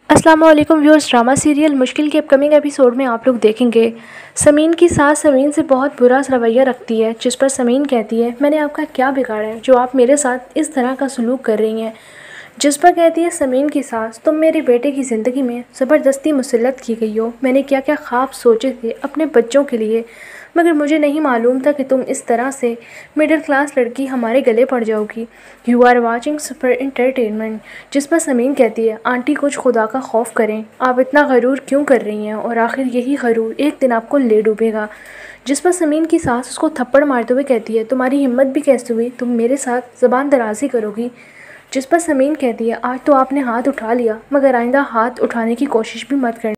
अस्सलाम वालेकुम viewers. Drama serial मुश्किल के अपकमिंग एपिसोड में आप लोग देखेंगे समीन की सास समीन से बहुत बुरा रवैया रखती है, जिस पर समीन कहती है मैंने आपका क्या बिगाड़ा है जो आप मेरे साथ इस तरह का सलूक कर रही हैं। जिस पर कहती है समीन की सास, तुम मेरे बेटे की ज़िंदगी में ज़बरदस्ती मुसल्लत की गई हो। मैंने क्या क्या ख्वाब सोचे थे अपने बच्चों के लिए, मगर मुझे नहीं मालूम था कि तुम इस तरह से मिडिल क्लास लड़की हमारे गले पड़ जाओगी। You are watching super entertainment. जिस पर समीन कहती है आंटी कुछ खुदा का खौफ करें, आप इतना गरूर क्यों कर रही हैं और आखिर यही गरूर एक दिन आपको ले डूबेगा। जिस पर समीन की सास उसको थप्पड़ मारते हुए कहती है तुम्हारी हिम्मत भी कैसे हुई, तुम मेरे साथ ज़बान दराजी करोगी। जिस पर समीन कहती है आज तो आपने हाथ उठा लिया, मगर आइंदा हाथ उठाने की कोशिश भी मत करना।